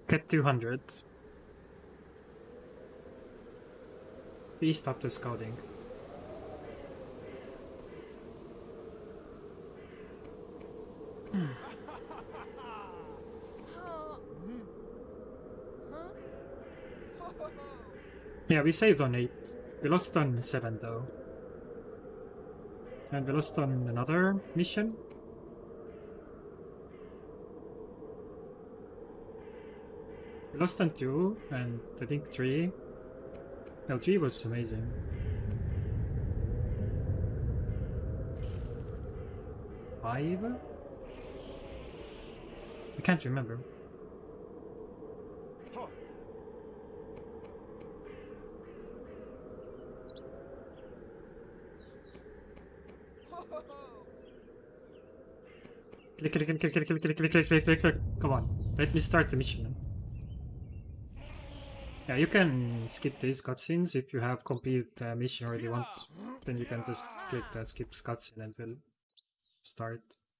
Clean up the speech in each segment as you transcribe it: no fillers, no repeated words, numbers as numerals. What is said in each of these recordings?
Get 200. Please stop the scouting. Yeah, we saved on 8. We lost on 7 though. And we lost on another mission. We lost on 2 and I think 3. No, 3 was amazing. Five? I can't remember. Click, click, click, click, click, click, click, click, click, click, click. Come on, let me start the mission. Yeah, you can skip these cutscenes if you have completed the mission already once. Then you can just click the skip cutscene and we'll start.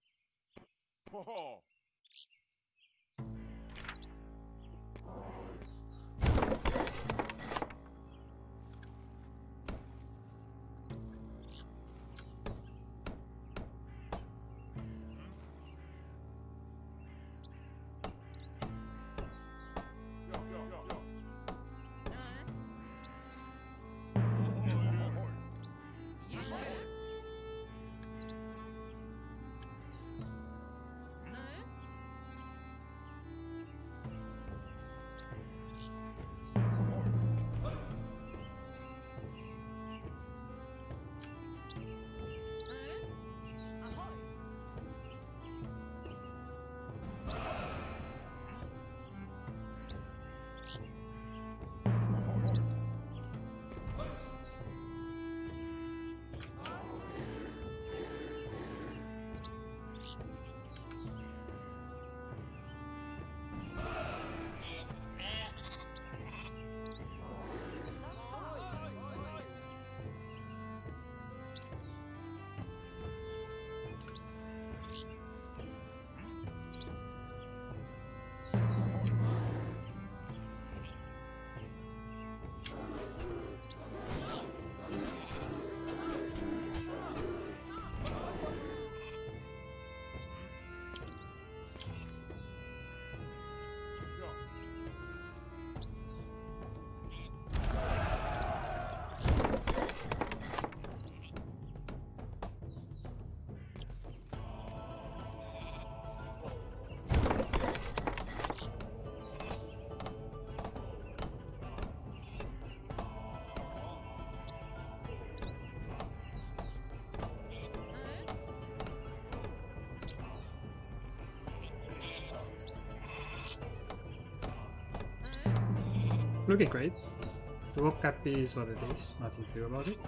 Looking great. The walk cap is what it is, nothing to do about it.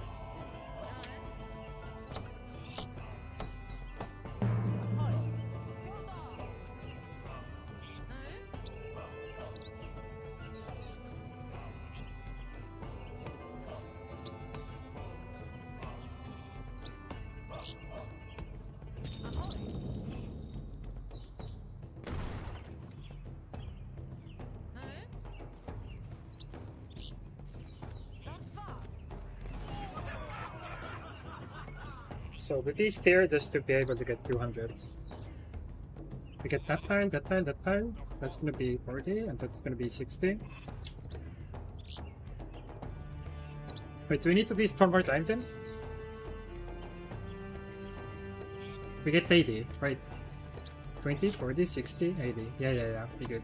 So with these tier, just to be able to get 200. We get that tile, that tile, that tile. That's gonna be 40, and that's gonna be 60. Wait, do we need to be Stormbound Time then? We get 80, right? 20, 40, 60, 80. Yeah, be good.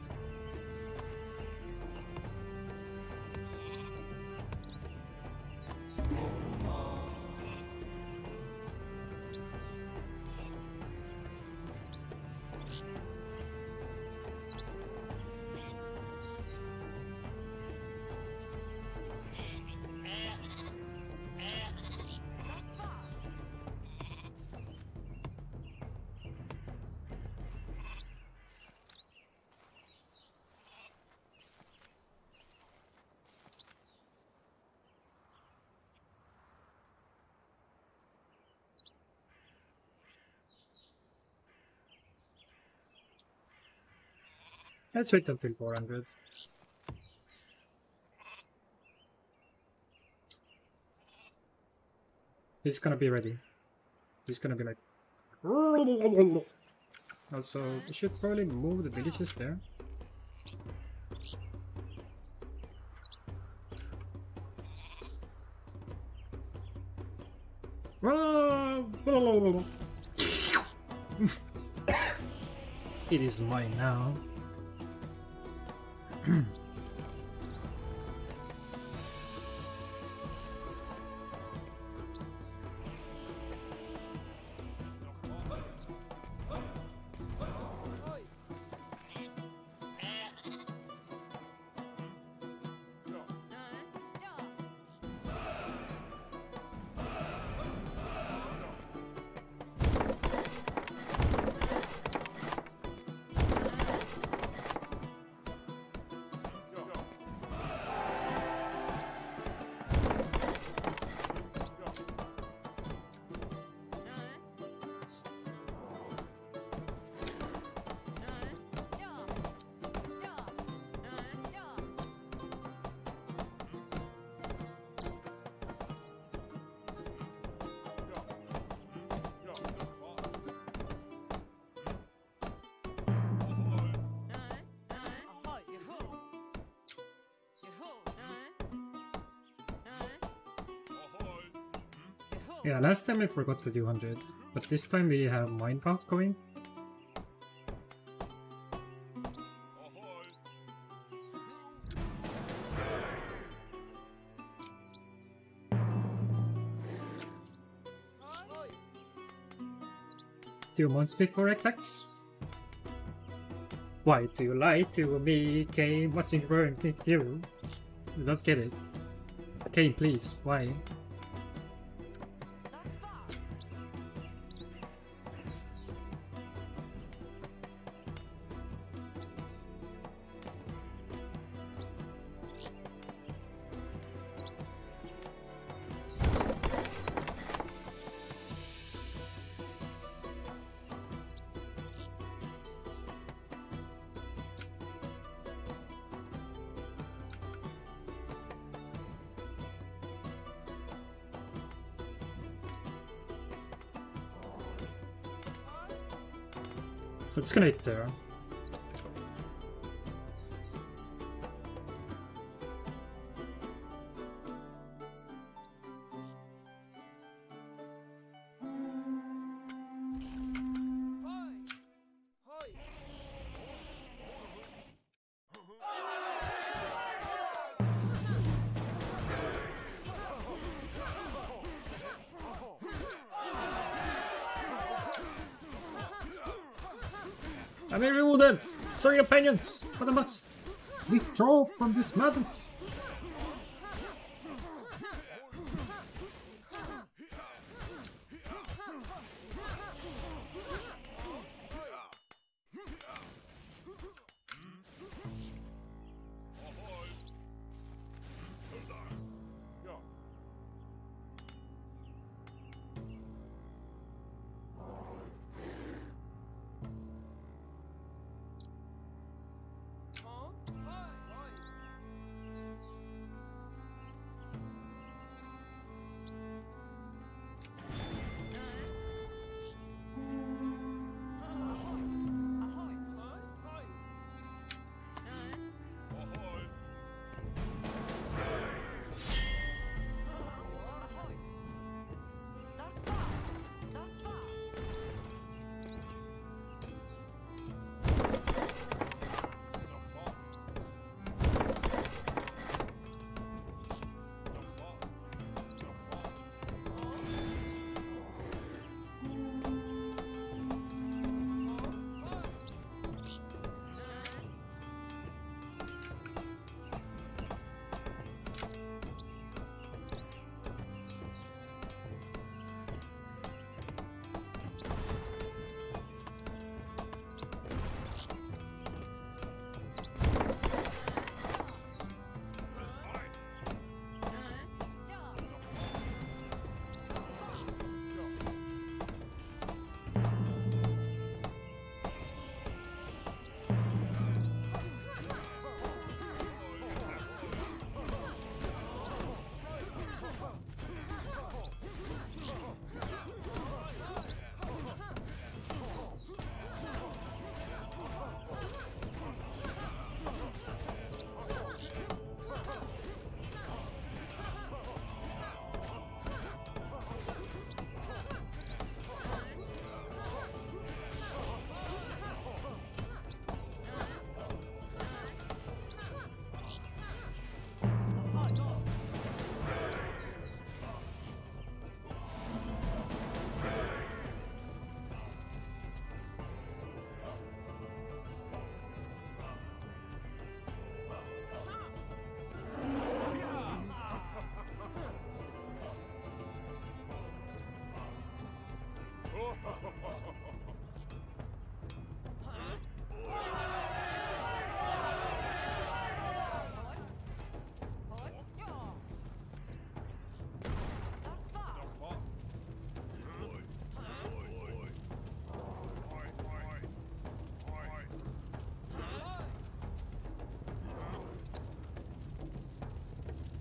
Let's wait until 400. He's gonna be ready. He's gonna be like... Also, we should probably move the villages there. It is mine now. Yeah, last time I forgot to do 100, but this time we have Mindpath going. Two months before attacks? Why do you lie to me, Kane? What's wrong with you? I don't get it. Kane, please, why? So it's gonna hit there. I may be wounded. Sorry, opinions, but I must withdraw from this madness.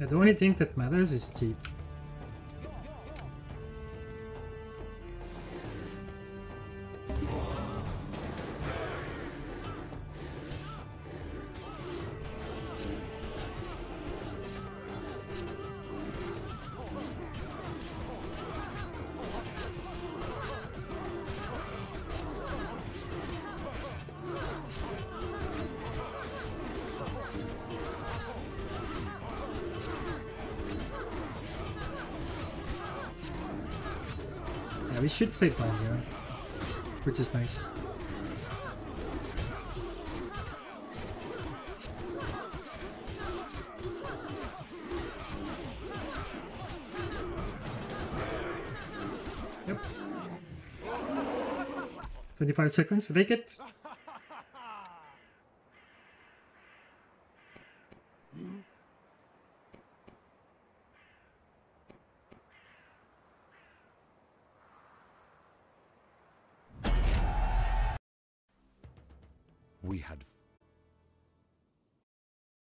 The only thing that matters is cheap. Yeah, we should save time here, which is nice. Yep. 25 seconds, we take it. We had